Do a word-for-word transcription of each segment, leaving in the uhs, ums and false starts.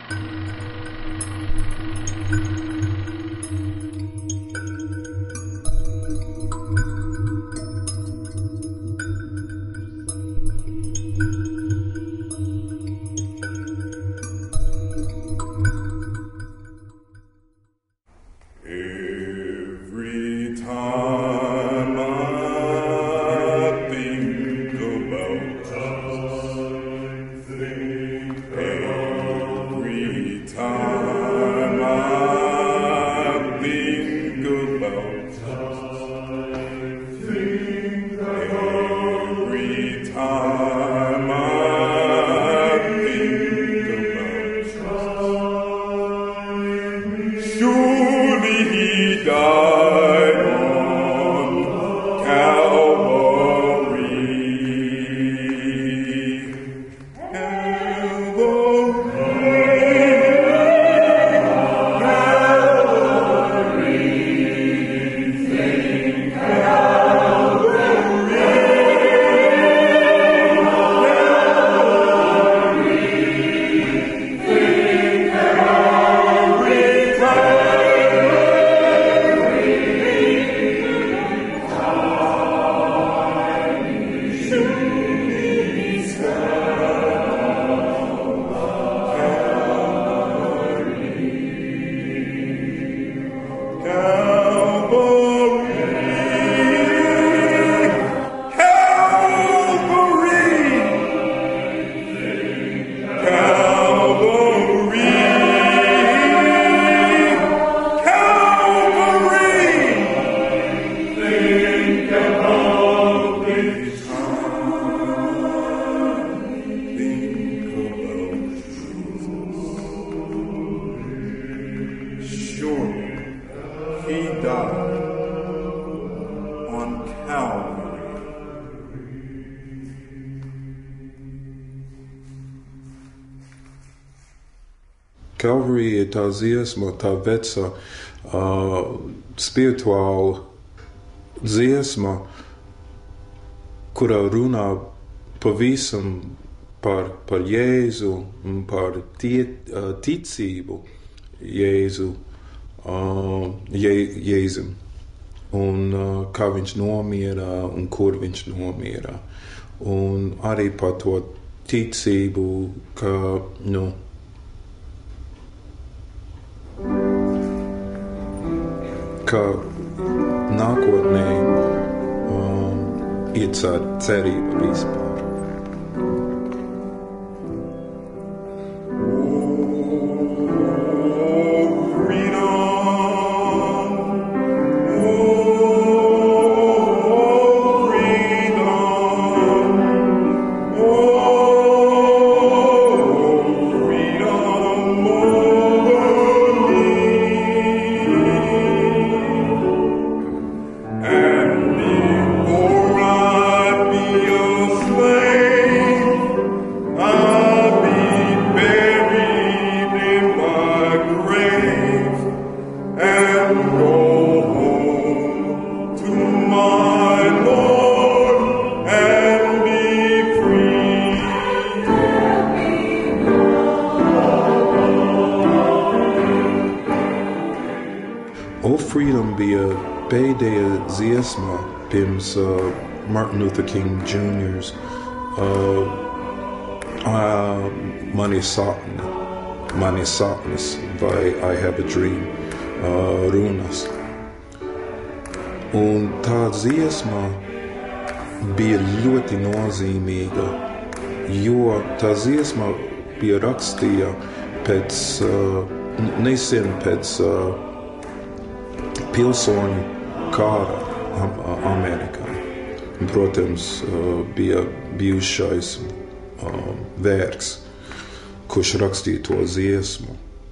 Calvary ir tā dziesma, tā veca uh, spirituāla dziesma, kurā runā pavisam par, par Jēzu un par tie, uh, ticību Jēzu, uh, Je, Jēzum un uh, kā viņš nomierā un kur viņš nomierā. Un arī par to ticību, ka, nu, ka nākotnē um, ir cer, cerība vispār. Freedom bija pēdējā dziesma pirms uh, Martin Luther King Junior's uh, uh, Mani sapni, mani sapnis vai I Have a Dream uh, runas. Un tā dziesma bija ļoti nozīmīga, jo tā dziesma bija rakstīja pēc, uh, nesen pēc uh, pilsoņu kāra Amerikā. Protams, bija bijušais vergs, kurš rakstīja to dziesmu.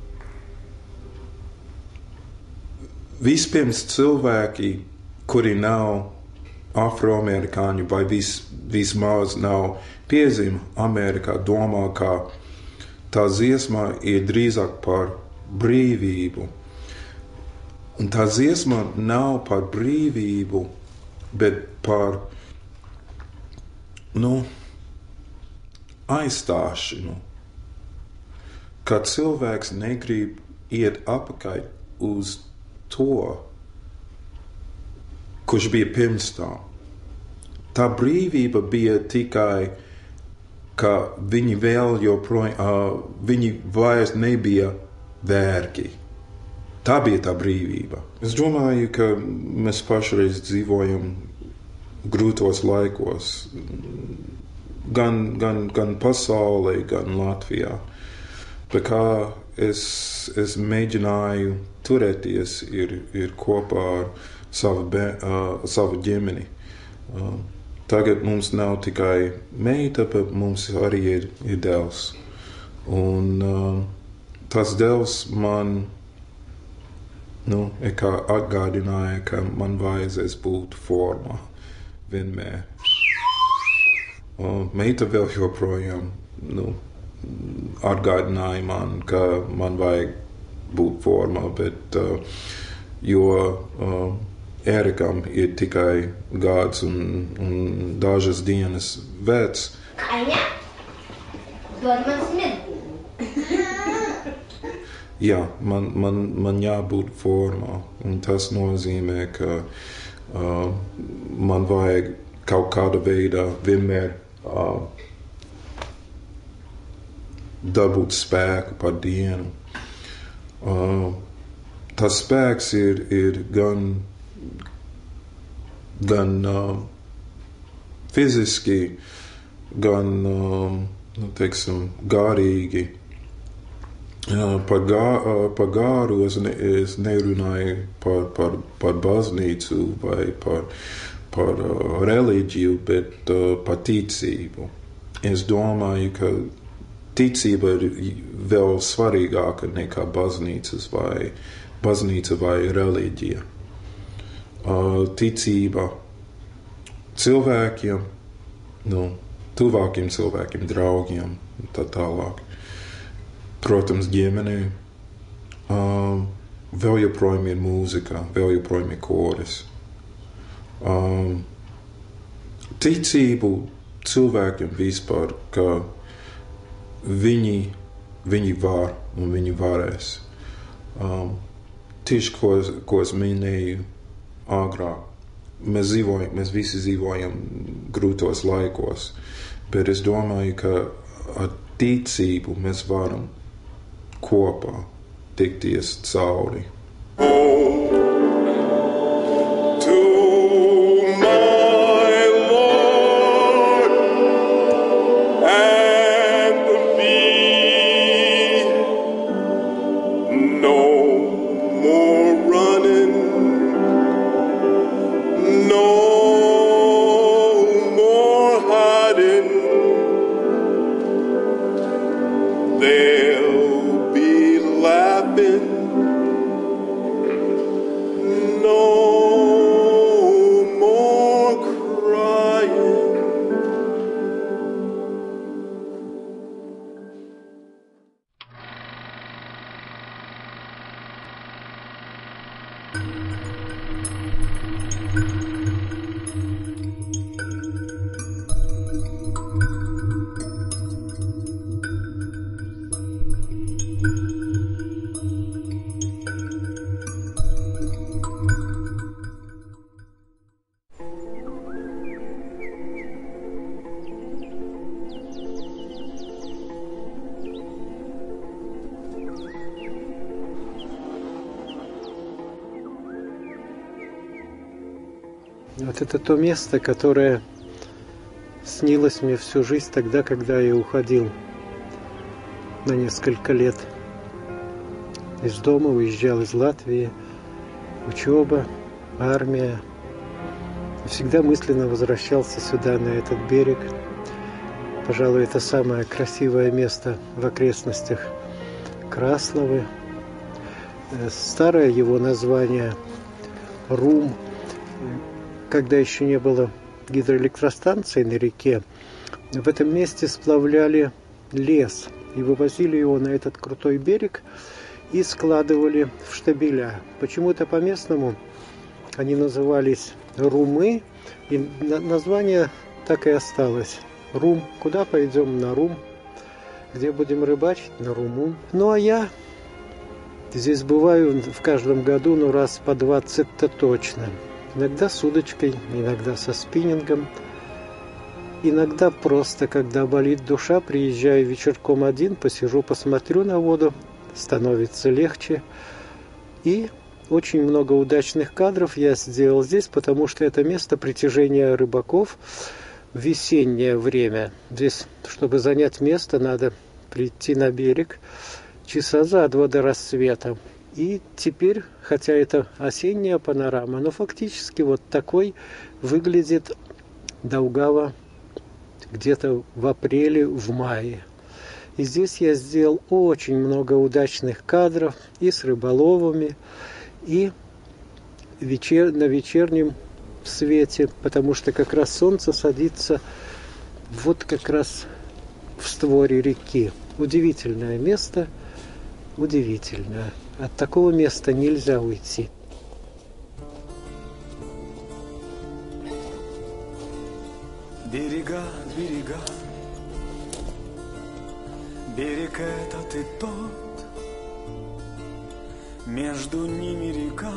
Vispirms cilvēki, kuri nav afroamerikāņi vai vis, vismaz nav piezīmi Amerikā, domā, ka tā dziesma ir drīzāk par brīvību. Un tā dziesma nav par brīvību, bet par, nu, aizstāšanu. ka cilvēks negrib iet atpakaļ uz to, kurš bija pirms tam. Tā brīvība bija tikai, ka viņi vēl joprojām, uh, viņi vairs nebija vergi. Tā bija tā brīvība. Es domāju, ka mēs pašreiz dzīvojam grūtos laikos, gan, gan, gan pasaulē, gan Latvijā. Bet kā es, es mēģināju turēties ir, ir kopā ar savu, be, uh, savu ģimeni. Uh, tagad mums nav tikai meita, bet mums arī ir, ir dēls. Un uh, tas dēls man nu, kā atgādināja, ka man vajadzēs būt formā vienmēr. Uh, meita vēl joprojām nu, atgādināja man, ka man vajag būt formā, bet uh, jo uh, Erikam ir tikai gads un, un dažas dienas vecs. Aņa, dod man smidru. Jā, man, man, man jābūt formā, un tas nozīmē, ka uh, man vajag kaut kāda veidā vienmēr uh, dabūt spēku par dienu. Uh, tas spēks ir, ir gan, gan uh, fiziski, gan uh, nu, teiksim, garīgi. Uh, par, gā, uh, par gāru es, ne, es nerunāju par, par, par baznīcu vai par, par uh, reliģiju, bet uh, par ticību. Es domāju, ka ticība ir vēl svarīgāka nekā baznīcas vai, baznīca vai reliģija. Uh, ticība cilvēkiem, nu, tuvākiem cilvēkiem, draugiem un tā tālāk. Protams, ģimenē. Um, vēl joprojām ir mūzika, vēl joprojām ir koris. Um, ticību cilvēkiem vispār, ka viņi, viņi var un viņi varēs. Um, tieši, ko, ko es minēju agrāk, mēs dzīvojam, mēs visi dzīvojam grūtos laikos, bet es domāju, ka ar ticību mēs varam kopā tikties cauri. Вот это то место, которое снилось мне всю жизнь тогда, когда я уходил на несколько лет из дома, уезжал из Латвии, учеба, армия. И всегда мысленно возвращался сюда, на этот берег. Пожалуй, это самое красивое место в окрестностях Красловы. Старое его название Рум. Когда еще не было гидроэлектростанции на реке, в этом месте сплавляли лес и вывозили его на этот крутой берег и складывали в штабеля. Почему-то по-местному они назывались румы, и название так и осталось. Рум. Куда пойдем? На Рум. Где будем рыбачить? На Румун. Ну а я здесь бываю в каждом году, ну раз по двадцать-то точно. Иногда с удочкой, иногда со спиннингом. Иногда просто, когда болит душа, приезжаю вечерком один, посижу, посмотрю на воду, становится легче. И очень много удачных кадров я сделал здесь, потому что это место притяжения рыбаков в весеннее время. Здесь, чтобы занять место, надо прийти на берег часа за два до рассвета. И теперь, хотя это осенняя панорама, но фактически вот такой выглядит Даугава где-то в апреле, в мае. И здесь я сделал очень много удачных кадров и с рыболовами, и вечер... на вечернем свете, потому что как раз солнце садится вот как раз в створе реки. Удивительное место, удивительное. От такого места нельзя уйти. Берега, берега, берег этот и тот, между ними река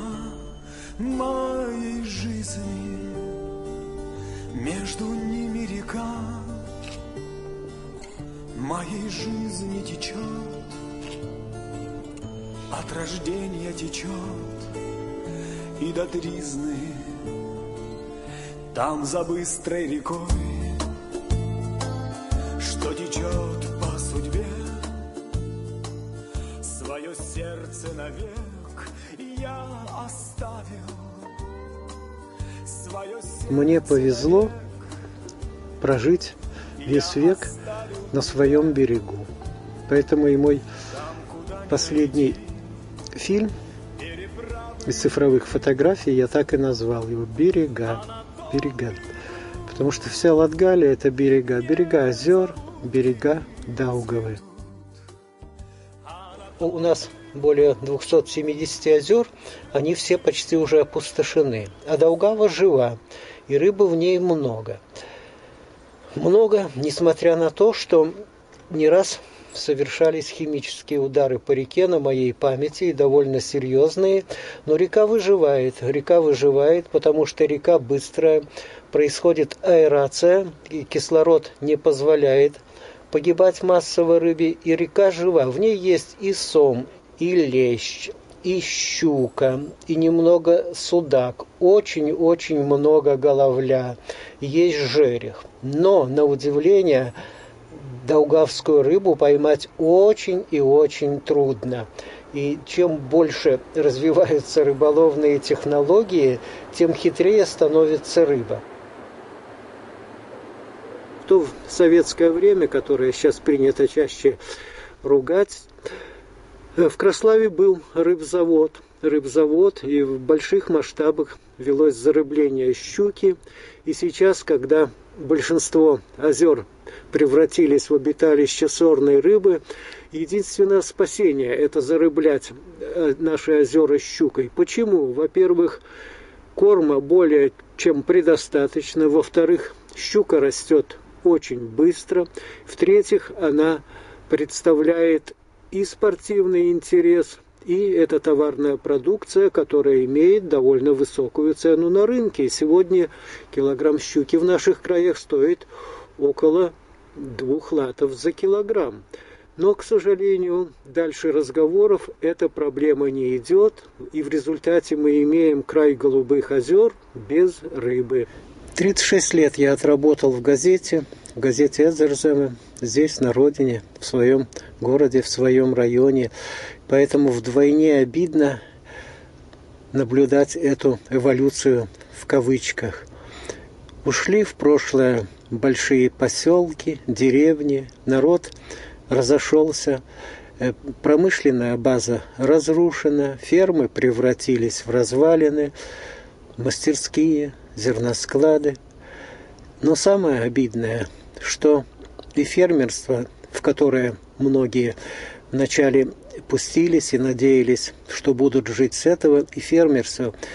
моей жизни, между ними река моей жизни течет, от рождения течет и до тризны. Там за быстрой рекой, что течет по судьбе, свое сердце навек я оставил. Свое сердце Мне повезло прожить весь век на своем берегу. Поэтому и мой последний фильм из цифровых фотографий я так и назвал его «Берега». Берега. Потому что вся Латгалия – это берега. Берега озер, берега Даугавы. У нас более двухсот семидесяти озер, они все почти уже опустошены. А Даугава жива, и рыбы в ней много. Много, несмотря на то, что не раз совершались химические удары по реке на моей памяти, и довольно серьезные, но река выживает. Река выживает, потому что река быстрая, происходит аэрация, и кислород не позволяет погибать массово рыбе, и река жива. В ней есть и сом, и лещ, и щука, и немного судак, очень-очень много головля, есть жерех. Но, на удивление, даугавскую рыбу поймать очень и очень трудно. И чем больше развиваются рыболовные технологии, тем хитрее становится рыба. В то советское время, которое сейчас принято чаще ругать, в Краславе был рыбзавод. Рыбзавод, и в больших масштабах велось зарыбление щуки. И сейчас, когда большинство озер превратились в обиталище сорной рыбы, единственное спасение – это зарыблять наши озера щукой. Почему? Во-первых, корма более чем предостаточно. Во-вторых, щука растет очень быстро. В-третьих, она представляет и спортивный интерес, и это товарная продукция, которая имеет довольно высокую цену на рынке. Сегодня килограмм щуки в наших краях стоит около двух латов за килограмм. Но, к сожалению, дальше разговоров эта проблема не идет, и в результате мы имеем край голубых озер без рыбы. тридцать шесть лет я отработал в газете, в газете «Эзерземе», здесь, на родине, в своем городе, в своем районе. Поэтому вдвойне обидно наблюдать эту эволюцию в кавычках. Ушли в прошлое большие поселки, деревни, народ разошелся, промышленная база разрушена, фермы превратились в развалины, мастерские, зерносклады. Но самое обидное, что и фермерство, в которое многие вначале пустились и надеялись, что будут жить с этого, и фермерство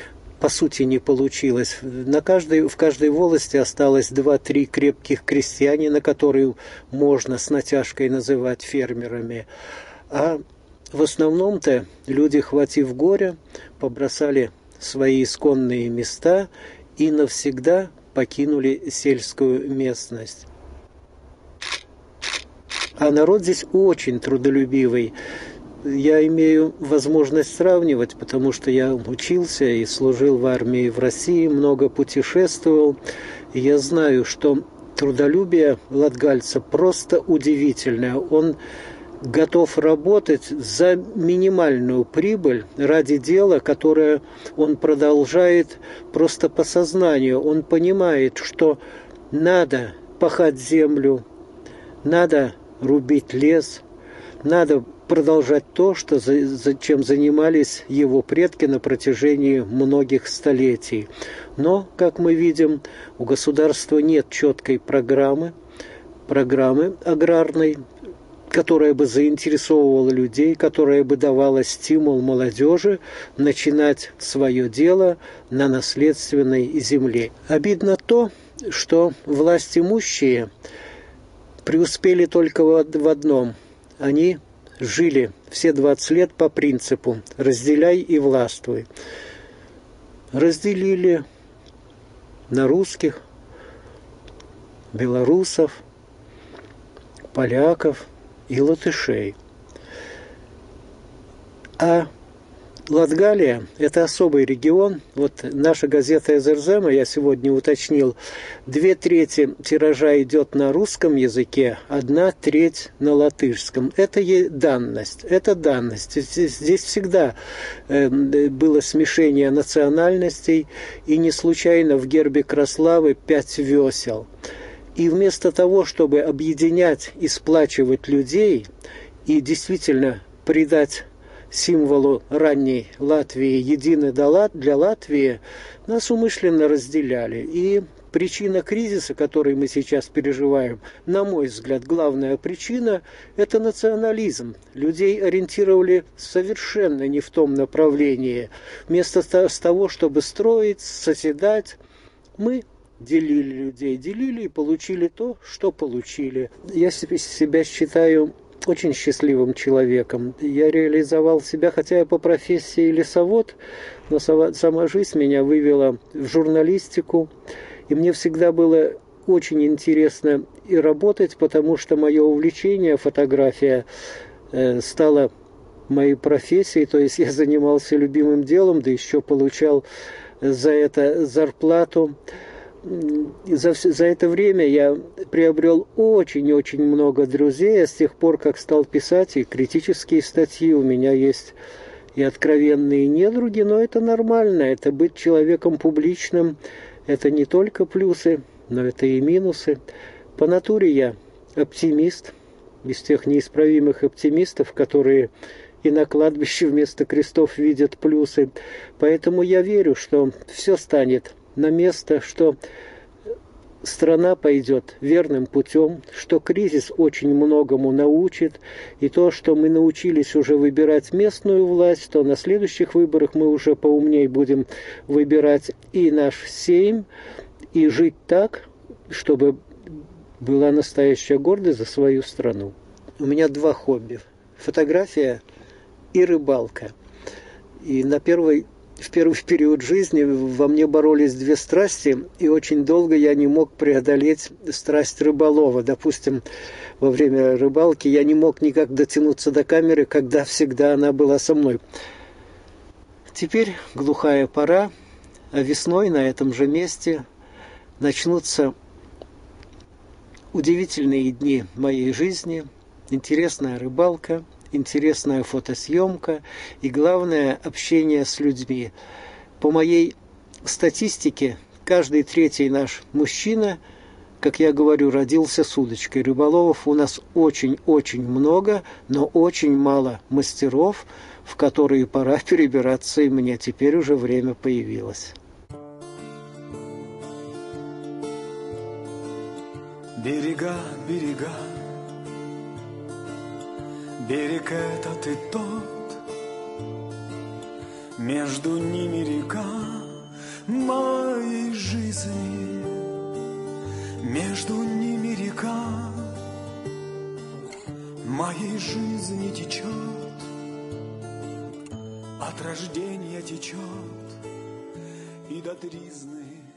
по сути не получилось. На каждой, в каждой волости осталось два-три крепких крестьянина, которые можно с натяжкой называть фермерами. А в основном-то люди, хватив горя, побросали свои исконные места и навсегда покинули сельскую местность. А народ здесь очень трудолюбивый. Я имею возможность сравнивать, потому что я учился и служил в армии в России, много путешествовал. И я знаю, что трудолюбие латгальца просто удивительное. Он готов работать за минимальную прибыль ради дела, которое он продолжает просто по сознанию. Он понимает, что надо пахать землю, надо рубить лес, надо продолжать то, что, за, за чем занимались его предки на протяжении многих столетий. Но, как мы видим, у государства нет четкой программы, программы аграрной, которая бы заинтересовывала людей, которая бы давала стимул молодежи начинать свое дело на наследственной земле. Обидно то, что власть имущие преуспели только в одном. Они жили все двадцать лет по принципу «разделяй и властвуй». Разделили на русских, белорусов, поляков и латышей. А Латгалия – это особый регион. Вот наша газета «Эзерзема», я сегодня уточнил, две трети тиража идет на русском языке, одна треть на латышском. Это данность. Это данность. Здесь всегда было смешение национальностей, и не случайно в гербе Краславы пять весел. И вместо того, чтобы объединять и сплачивать людей и действительно придать символу ранней Латвии «Единый для Латвии», нас умышленно разделяли. И причина кризиса, который мы сейчас переживаем, на мой взгляд, главная причина – это национализм. Людей ориентировали совершенно не в том направлении. Вместо того, чтобы строить, созидать, мы делили людей, делили и получили то, что получили. Я себя считаю очень счастливым человеком. Я реализовал себя, хотя я по профессии лесовод, но сама жизнь меня вывела в журналистику, и мне всегда было очень интересно и работать, потому что мое увлечение, фотография, стала моей профессией, то есть я занимался любимым делом, да еще получал за это зарплату. За, за это время я приобрел очень-очень много друзей, а с тех пор, как стал писать и критические статьи, у меня есть и откровенные недруги, но это нормально, это быть человеком публичным, это не только плюсы, но это и минусы. По натуре я оптимист, из тех неисправимых оптимистов, которые и на кладбище вместо крестов видят плюсы, поэтому я верю, что все станет на место, что страна пойдет верным путем, что кризис очень многому научит, и то, что мы научились уже выбирать местную власть, то на следующих выборах мы уже поумнее будем выбирать и наш Сейм, и жить так, чтобы была настоящая гордость за свою страну. У меня два хобби – фотография и рыбалка. И на первой В первый период жизни во мне боролись две страсти, и очень долго я не мог преодолеть страсть рыболова. Допустим, во время рыбалки я не мог никак дотянуться до камеры, когда всегда она была со мной. Теперь глухая пора, а весной на этом же месте начнутся удивительные дни моей жизни, интересная рыбалка, интересная фотосъемка и, главное, общение с людьми. По моей статистике, каждый третий наш мужчина, как я говорю, родился с удочкой. Рыболовов у нас очень-очень много, но очень мало мастеров, в которые пора перебираться, и мне теперь уже время появилось. Берега, берега, берег этот и тот, между ними река, моей жизни, между ними река моей жизни течет, от рождения течет и до тризны.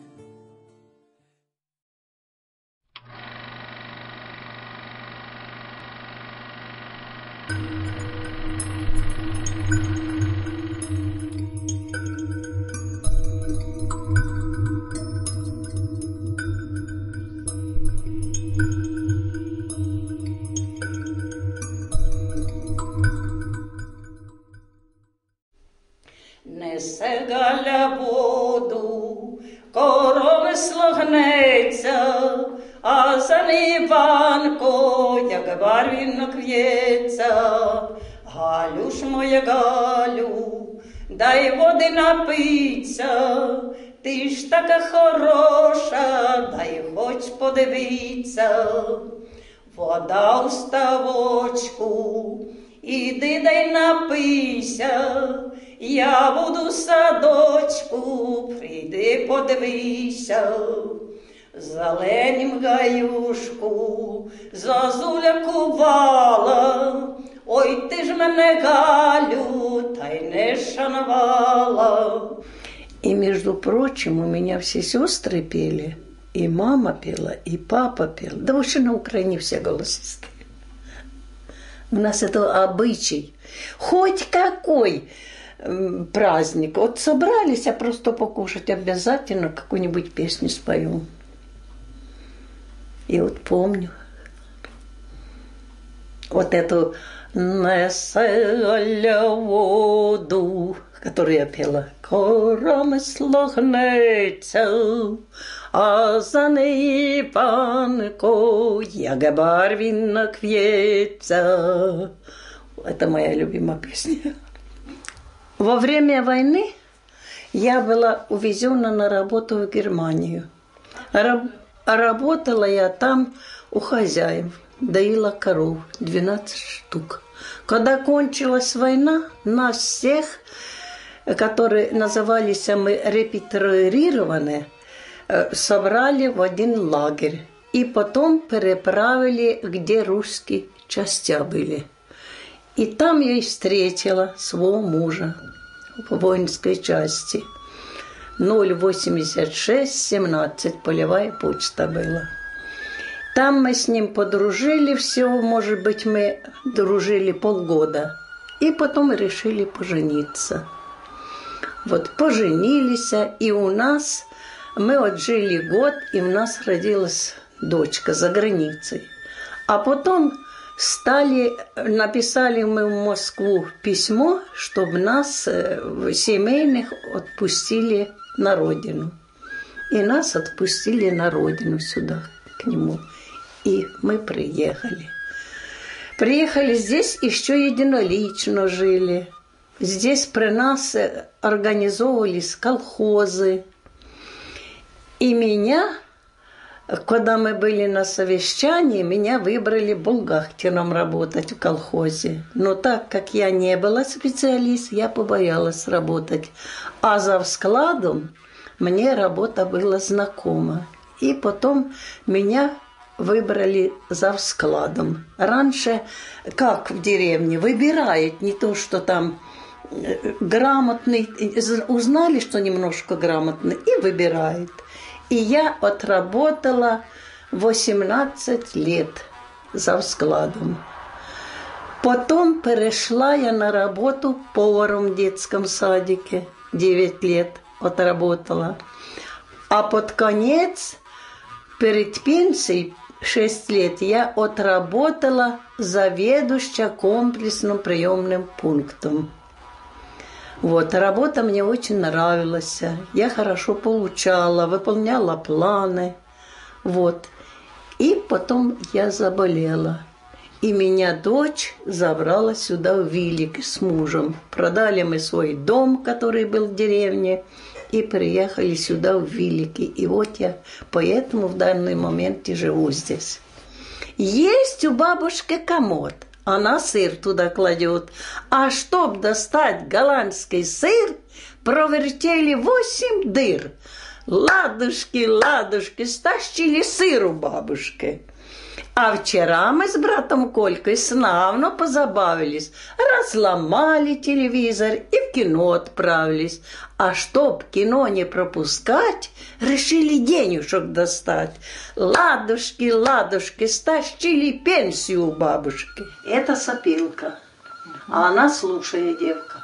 Несе Галя воду, коромисло гнеться, а за ним Іванко, як барвінок в'ється. Галюш моя Галю, дай води напиться, ти ж така хороша, дай хоч подивиться. Вода у ставочку, іди дай напийся, я буду в садочку, прийди подивися. Зеленім гаюшку зозуля кувала, ой ти ж мене, Галю, та й не шанувала. И, между прочим, у меня все сестры пели, и мама пела, и папа пел. Да вообще на Украине все голосистые. У нас это обычай. Хоть какой праздник. Вот собрались, а просто покушать обязательно какую-нибудь песню споем. И вот помню вот эту «Несе Галя воду», которую я пела. «Коромисло гнеться, а за ней Іванко, як барвінок в'ється». Это моя любимая песня. Во время войны я была увезена на работу в Германию. А работала я там у хозяев, доила коров, двенадцать штук. Когда кончилась война, нас всех, которые назывались мы репатриированные, собрали в один лагерь. И потом переправили, где русские части были. И там я и встретила своего мужа в воинской части. ноль восемьдесят шесть семнадцать, полевая почта была. Там мы с ним подружили всего, может быть, мы дружили полгода. И потом решили пожениться. Вот поженились, и у нас, мы отжили год, и у нас родилась дочка за границей. А потом стали, написали мы в Москву письмо, чтобы нас, семейных, отпустили на родину. И нас отпустили на родину сюда, к нему. И мы приехали. Приехали здесь, еще единолично жили. Здесь при нас организовывались колхозы. И меня, когда мы были на совещании, меня выбрали бухгалтером работать в колхозе. Но так как я не была специалист, я побоялась работать. А за складом мне работа была знакома. И потом меня выбрали за складом. Раньше, как в деревне, выбирают не то, что там грамотный, узнали, что немножко грамотный, и выбирают. И я отработала восемнадцать лет за складом. Потом перешла я на работу поваром в детском садике. девять лет отработала. А под конец, перед пенсией, шесть лет, я отработала заведующая комплексным приемным пунктом. Вот, работа мне очень нравилась. Я хорошо получала, выполняла планы. Вот. И потом я заболела. И меня дочь забрала сюда в Вилик с мужем. Продали мы свой дом, который был в деревне, и приехали сюда в Вилики. И вот я поэтому в данный момент и живу здесь. Есть у бабушки комод. Она сыр туда кладет. А чтоб достать голландский сыр, провертели восемь дыр. Ладушки, ладушки, стащили сыру бабушки. А вчера мы с братом Колькой славно позабавились, разломали телевизор и в кино отправились. А чтоб кино не пропускать, решили денежек достать. Ладушки, ладушки, стащили пенсию у бабушки. Это сопилка, а она слушает, девка.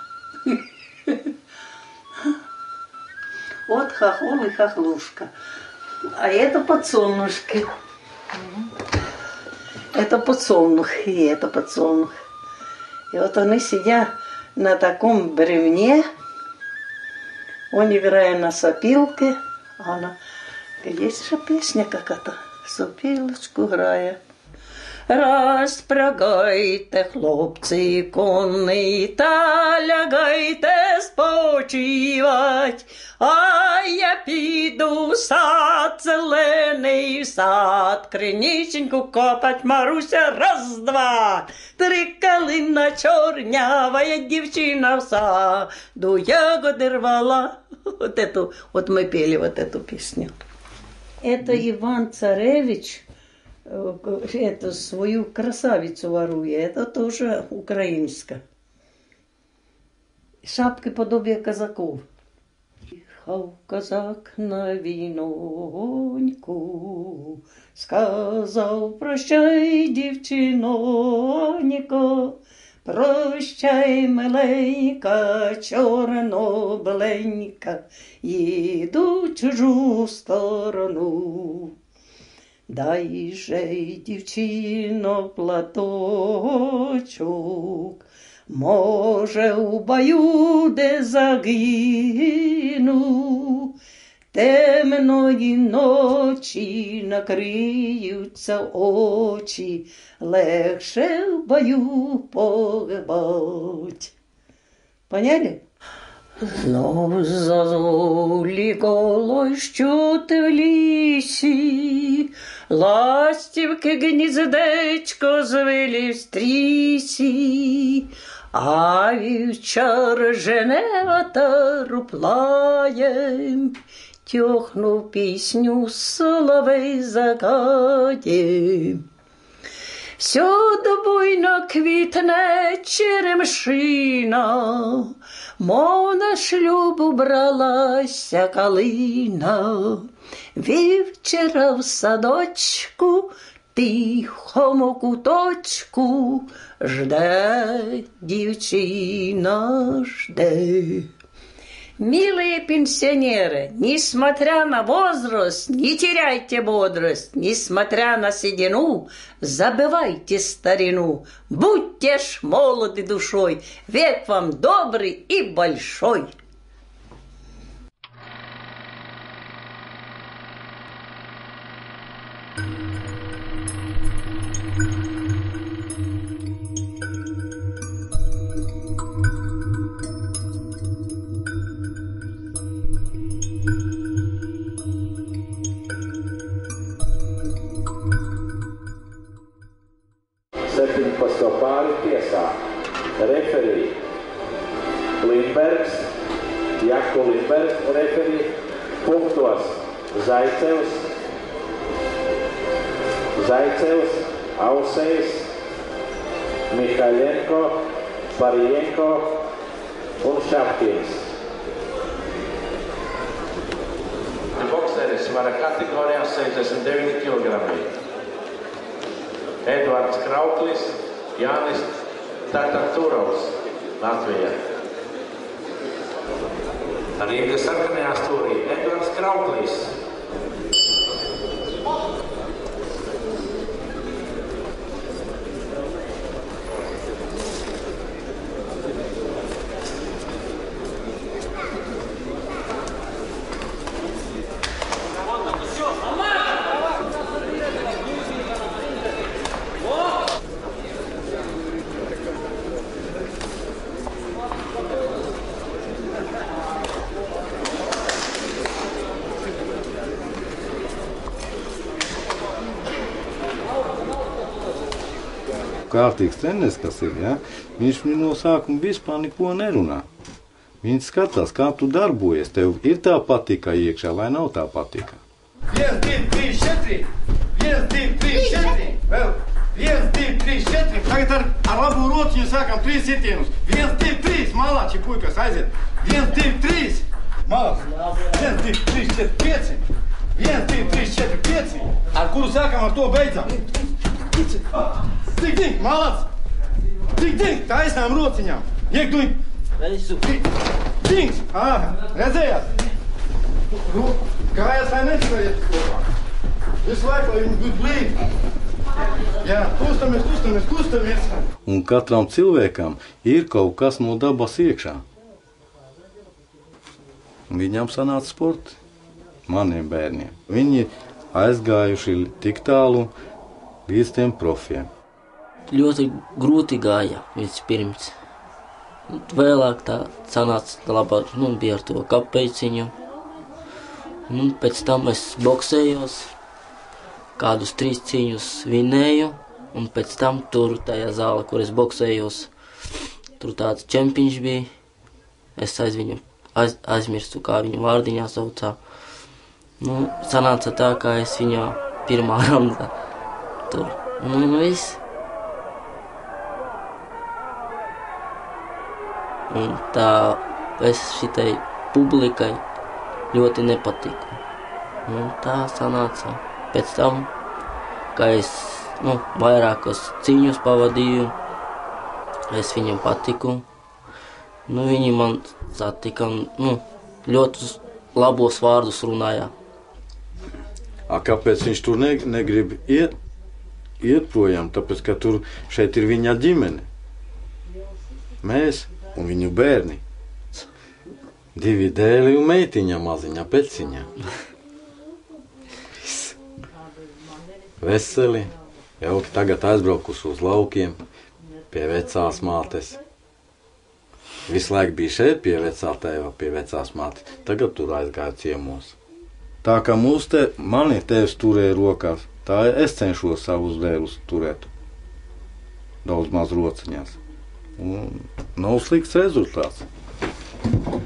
Вот хохол и хохлушка, а это подсолнушки. Это подсолнух, и это подсолнух. И вот они сидят на таком бревне, он играет на сопилке, а она, есть же песня какая-то, сопилочку грає. Розпрягайте, хлопці, коней, та лягайте спочивать, а я піду сад зелений, сад криниченьку копать, Маруся, раз-два, три калина чорнявая дівчина в саду ягоди рвала. Вот эту, вот мы пели вот эту песню. Это Иван Царевич эту свою красавицу ворує, это тоже українська. Шапки подобие казаков. Їхав козак на війноньку, сказав: прощай, дівчинонько, прощай, миленька, чорно-беленька, їду в чужу сторону. Дай же, дівчино, платочок, може, у бою де загину, темної ночі накриються очі, легше в бою погибать. Поняли? Знов зазулікало, що ти в лісі, ластівки гніздечко звели в стрісі, а вівчар жене отару плаєм, тьохнув пісню соловей закає. Всюди буйно квітне черемшина, мов на шлюб бралася калина. Вівчера в садочку, тихому куточку, жде дівчина, жде. Милые пенсионеры, несмотря на возраст, не теряйте бодрость, несмотря на седину, забывайте старину, будьте ж молоды душой, век вам добрый и большой. septiņpadsmito pāri tiesā. Referī Lindbergs, Jaku Lindbergs referī, punktos Zaicevs, Zaicevs, Ausejs, Mihaļenko, Parienko un Šapkins. Bokseris svara kategorijā sešdesmit deviņi kilogrami. Edvards Krauklis, Jānis Tatarturovs, Latvijā. Rīgas sarkanajā stūrī Edvards Krauklis. Kārtīgs treneris, kas ir, ja? Viņš no sākuma vispār neko nerunā. Viņi skatās, kā tu darbojies. Tev ir tā patika iekšā, vai nav tā patika? viens, divi, trīs, četri. viens, divi, trīs, četri. Vēl. viens, divi, trīs, četri. Tagad ar, ar labu rociņu sākam trīs sitienus. viens, divi, trīs. Malāči, puikas, aiziet. viens, divi, trīs. Malāči. viens, divi, trīs, četri, pieci. viens, divi, trīs, četri, pieci. Ar kuru sākam, ar to beidzam. Tik, tik, malāci. Tik, tik, taisnām rociņām. Iek, tu. Dings! Aha, redzējāt? Kājas vai neskrējiet kopā? Visu laiku, lai viņi būtu blīvi. Jā, kustamies, kustamies, kustamies. Un katram cilvēkam ir kaut kas no dabas iekšā. Viņam sanāca sporti, maniem bērniem. Viņi aizgājuši tik tālu līdz tiem profiem. Ļoti grūti gāja vispirms. Vēlāk tā sanāca labāk, nu, bija ar to kapeiciņu. Un pēc tam es boksējos, kādus trīs cīņus vinēju, un pēc tam tur tajā zāle, kur es boksējos, tur tāds čempiņš bija. Es aiz viņu aiz, aizmirstu, kā viņu vārdiņā saucā. Nu, sanāca tā, kā es viņā pirmā raundā tur. Nu, un viss. Un tā es šitai publikai ļoti nepatiku. Un tā sanāca. Pēc tam, kā es nu, vairākas cīņus pavadīju, es viņam patiku. Nu, viņi man satika un nu, ļoti labos vārdus runāja. A, kāpēc viņš tur ne, negrib iet, iet projām? Tāpēc, ka tur šeit ir viņa ģimene. Mēs un viņu bērni. Divi dēli un meitiņa maziņa, peciņa. Veseli, jauki tagad aizbraukus uz laukiem pie vecās mātes. Visu laiku bija šeit pie vecā tēva, pie vecās mātes. Tagad tur aizgāja ciemos. Tā kā mūs te, mani tēvs turēja rokās, tā es cenšos savus dēlus turēt. Daudz maz rociņās. Un nav slikts rezultāts.